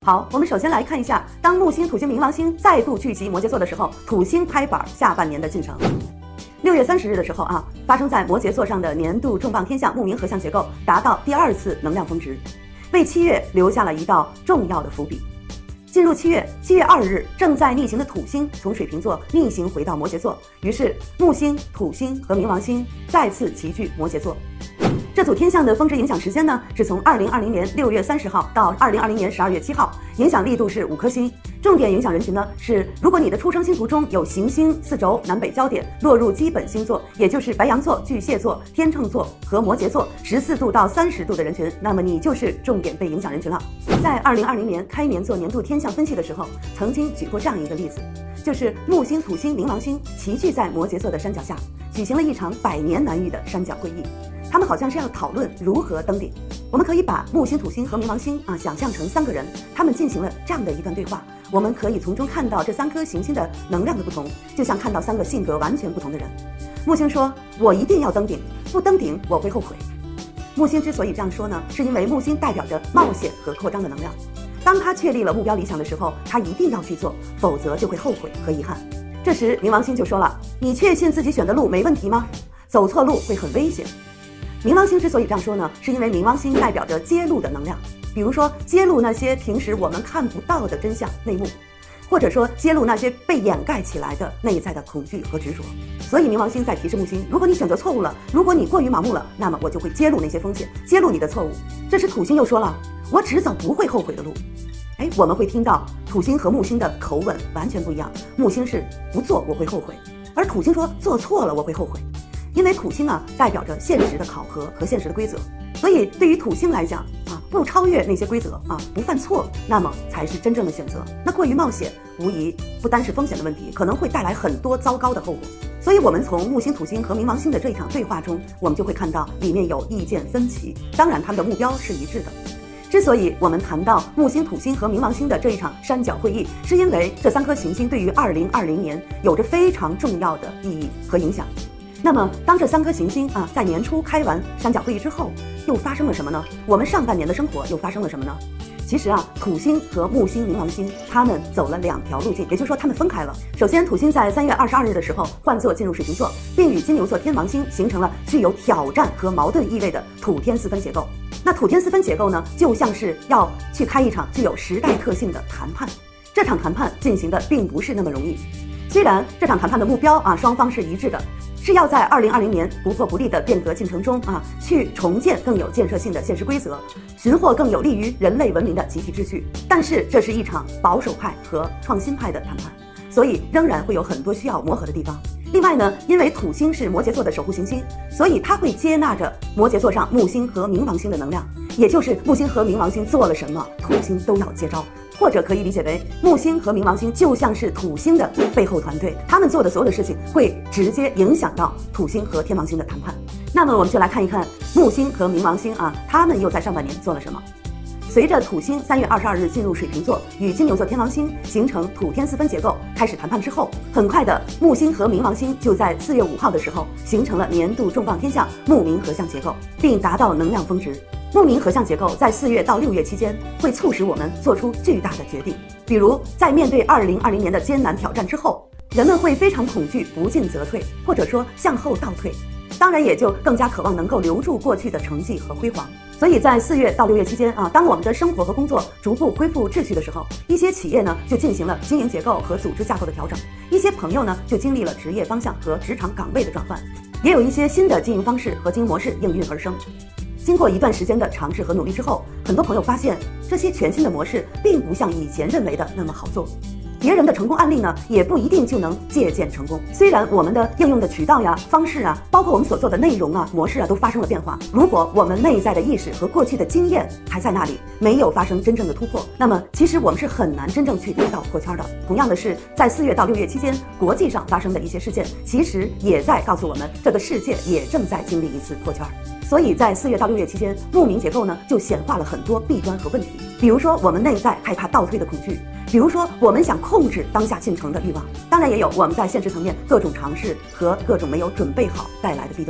好，我们首先来看一下，当木星、土星、冥王星再度聚集摩羯座的时候，土星拍板下半年的进程。6月30日的时候发生在摩羯座上的年度重磅天象木冥合相结构达到第2次能量峰值，为7月留下了一道重要的伏笔。进入7月2日，正在逆行的土星从水瓶座逆行回到摩羯座，于是木星、土星和冥王星再次齐聚摩羯座。这组天象的峰值影响时间呢，是从2020年6月30号到2020年12月7号，影响力度是5颗星。重点影响人群呢是，如果你的出生星图中有行星4轴南北交点落入基本星座，也就是白羊座、巨蟹座、天秤座和摩羯座14度到30度的人群，那么你就是重点被影响人群了。在2020年开年做年度天象分析的时候，曾经举过这样一个例子，就是木星、土星、冥王星齐聚在摩羯座的山脚下，举行了一场100年难遇的三角会议。他们好像是要讨论如何登顶。我们可以把木星、土星和冥王星想象成3个人，他们进行了这样的一段对话。我们可以从中看到这3颗行星的能量的不同，就像看到3个性格完全不同的人。木星说：“我一定要登顶，不登顶我会后悔。”木星之所以这样说呢，是因为木星代表着冒险和扩张的能量。当他确立了目标理想的时候，他一定要去做，否则就会后悔和遗憾。这时冥王星就说了：“你确信自己选的路没问题吗？走错路会很危险。”冥王星之所以这样说呢，是因为冥王星代表着揭露的能量，比如说揭露那些平时我们看不到的真相内幕，或者说揭露那些被掩盖起来的内在的恐惧和执着。所以冥王星在提示木星，如果你选择错误了，如果你过于盲目了，那么我就会揭露那些风险，揭露你的错误。这时土星又说了：“我只走不会后悔的路。”我们会听到土星和木星的口吻完全不一样，木星是不做我会后悔，而土星说做错了我会后悔。因为土星代表着现实的考核和现实的规则，所以对于土星来讲不超越那些规则不犯错，那么才是真正的选择。那过于冒险，无疑不单是风险的问题，可能会带来很多糟糕的后果。所以我们从木星、土星和冥王星的这一场对话中，我们就会看到里面有意见分歧，当然他们的目标是一致的。之所以我们谈到木星、土星和冥王星的这一场三角会议，是因为这3颗行星对于2020年有着非常重要的意义和影响。那么当这3颗行星在年初开完三角会议之后，又发生了什么呢？我们上半年的生活又发生了什么呢？其实土星和木星、冥王星他们走了2条路径，也就是说他们分开了。首先土星在3月22日的时候换座进入水瓶座，并与金牛座天王星形成了具有挑战和矛盾意味的土天4分结构。那土天4分结构呢，就像是要去开一场具有时代特性的谈判。这场谈判进行的并不是那么容易，虽然这场谈判的目标双方是一致的，是要在2020年不破不立的变革进程中去重建更有建设性的现实规则，寻获更有利于人类文明的集体秩序。但是这是一场保守派和创新派的谈判，所以仍然会有很多需要磨合的地方。另外呢，因为土星是摩羯座的守护行星，所以它会接纳着摩羯座上木星和冥王星的能量，也就是木星和冥王星做了什么，土星都要接招。或者可以理解为，木星和冥王星就像是土星的背后团队，他们做的所有的事情会直接影响到土星和天王星的谈判。那么我们就来看一看木星和冥王星他们又在上半年做了什么。随着土星3月22日进入水瓶座，与金牛座天王星形成土天4分结构，开始谈判之后，很快的木星和冥王星就在4月5号的时候形成了年度重磅天象木冥合相结构，并达到能量峰值。木冥合相结构在4月到6月期间会促使我们做出巨大的决定，比如在面对2020年的艰难挑战之后，人们会非常恐惧不进则退，或者说向后倒退，当然也就更加渴望能够留住过去的成绩和辉煌。所以在4月到6月期间当我们的生活和工作逐步恢复秩序的时候，一些企业呢就进行了经营结构和组织架构的调整，一些朋友呢就经历了职业方向和职场岗位的转换，也有一些新的经营方式和经营模式应运而生。经过一段时间的尝试和努力之后，很多朋友发现这些全新的模式并不像以前认为的那么好做，别人的成功案例呢也不一定就能借鉴成功。虽然我们的应用的渠道方式包括我们所做的内容模式都发生了变化，如果我们内在的意识和过去的经验还在那里，没有发生真正的突破，那么其实我们是很难真正去达到破圈的。同样的是，在4月到6月期间，国际上发生的一些事件，其实也在告诉我们，这个世界也正在经历一次破圈。所以在4月到6月期间，木冥结构呢就显化了很多弊端和问题，比如说我们内在害怕倒退的恐惧，比如说我们想控制当下进程的欲望，当然也有我们在现实层面各种尝试和各种没有准备好带来的弊端。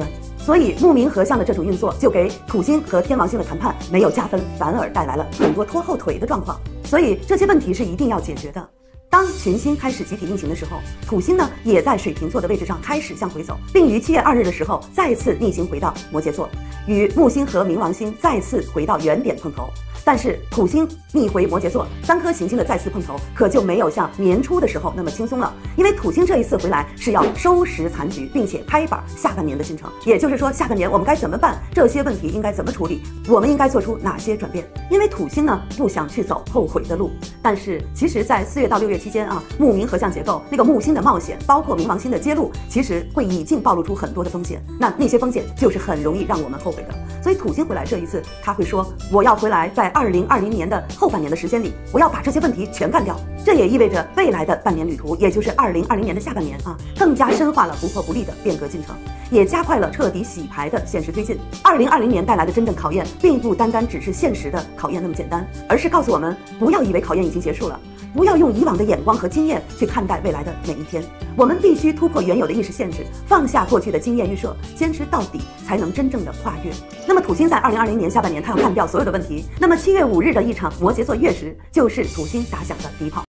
所以木冥合相的这种运作就给土星和天王星的谈判没有加分，反而带来了很多拖后腿的状况。所以这些问题是一定要解决的。当群星开始集体运行的时候，土星呢也在水瓶座的位置上开始向回走，并于7月2日的时候再次逆行回到摩羯座，与木星和冥王星再次回到原点碰头。但是土星逆回摩羯座，3颗行星的再次碰头可就没有像年初的时候那么轻松了，因为土星这一次回来是要收拾残局，并且拍板下半年的进程。也就是说，下半年我们该怎么办？这些问题应该怎么处理？我们应该做出哪些转变？因为土星呢不想去走后悔的路，但是其实在4月到6月期间啊，木冥合相结构，那个木星的冒险，包括冥王星的揭露，其实会已经暴露出很多的风险。那些风险就是很容易让我们后悔的。所以土星回来这一次，他会说我要回来，在2020年的后半年的时间里，我要把这些问题全干掉。这也意味着未来的半年旅途，也就是2020年的下半年啊，更加深化了不破不立的变革进程，也加快了彻底洗牌的现实推进。2020年带来的真正考验，并不单单只是现实的考验那么简单，而是告诉我们不要以为考验已经结束了。不要用以往的眼光和经验去看待未来的每一天，我们必须突破原有的意识限制，放下过去的经验预设，坚持到底，才能真正的跨越。那么土星在2020年下半年，它要干掉所有的问题。那么7月5日的一场摩羯座月食，就是土星打响的第一炮。